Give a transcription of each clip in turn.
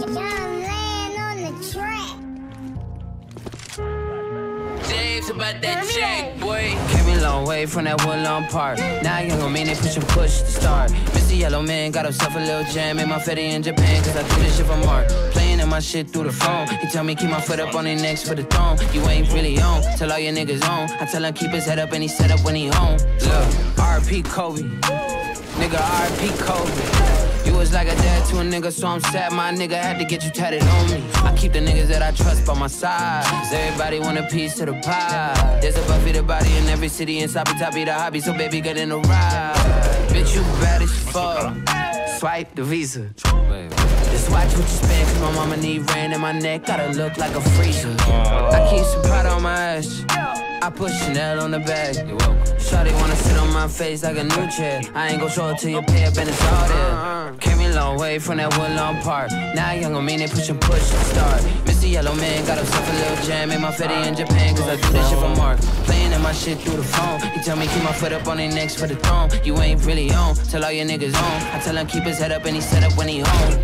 About that check, boy. Came a long way from that Woodlawn Park. Now you gon' mean it, push and push to start. Mr. Yellow Man got himself a little jam in my fetty in Japan, cause I do this shit for Mark. Playing in my shit through the phone. He tell me keep my foot up on his neck for the throne. You ain't really on, tell all your niggas on. I tell him keep his head up and he set up when he home. Look, R.P. Kobe. Nigga, R.P. Kobe. You was like a dad to a nigga, so I'm sad my nigga had to get you tatted on me. I keep the niggas that I trust by my side, cause everybody want a piece to the pie. There's a Buffy the body in every city, and Soppy Toppy the hobby, so baby get in the ride. Bitch, you bad as fuck. Swipe the visa. Just watch what you spend, cause my mama need rain in my neck, gotta look like a freezer. I keep some pot on my ass, I put Chanel on the bag. Shawty wanna sit on my face like a new chair. I ain't gon' show it till you pay up and it's all there. Came a long way from that Woodlawn Park. Now young on me, they push and push to start. Mr. Yellow Man got himself a little jam in my fetty in Japan, cause I do this shit for Mark. Playing in my shit through the phone. He tell me keep my foot up on his neck for the throne. You ain't really on, tell all your niggas on. I tell him keep his head up and he set up when he home.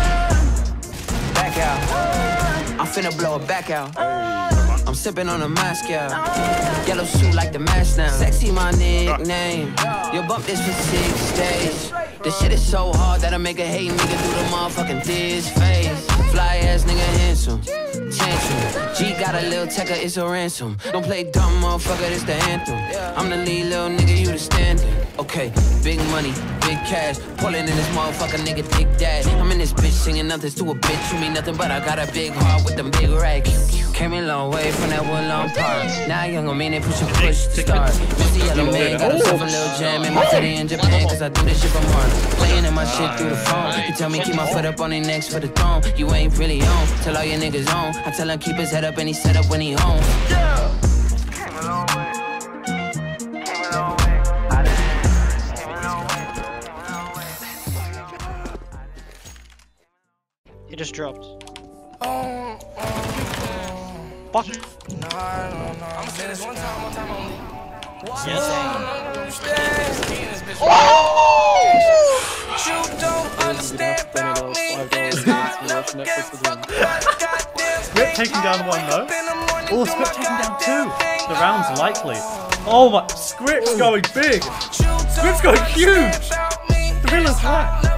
Back out, I'm finna blow it back out. I'm sipping on a Moscow. Yellow suit like the mask now. Sexy my nickname. You bump this for 6 days. This shit is so hard that I make a hate nigga do the motherfucking this face. Fly ass nigga handsome. Tantrum. G got a little tecker, it's a ransom. Don't play dumb motherfucker, this the anthem. I'm the lead little nigga, you the standard. Okay, big money, big cash. Pulling in this motherfucker nigga, big dad. I'm in this bitch singing nothing to a bitch. You mean nothing, but I got a big heart with them big racks. Came a long way from that Woodlawn Park. Now young on me, they push and push to start. Mr. Yellow Man got himself a little jam in my city in Japan, cause I do this shit for Mark. Playing in my shit through the phone. He tell me keep my foot up on his neck for the throne. You ain't really on, tell all your niggas on. I tell him keep his head up and he set up when he home. Yeah. Came a long way. Came a long way. Came a long way. He just dropped. Fuck. No, I'm saying this one time only. Yes. Oh! You don't understand about me. Script taking down one though. Oh, Script taking down two. The round's likely. Oh my, Script's going big. Script's going huge. The villain's flat.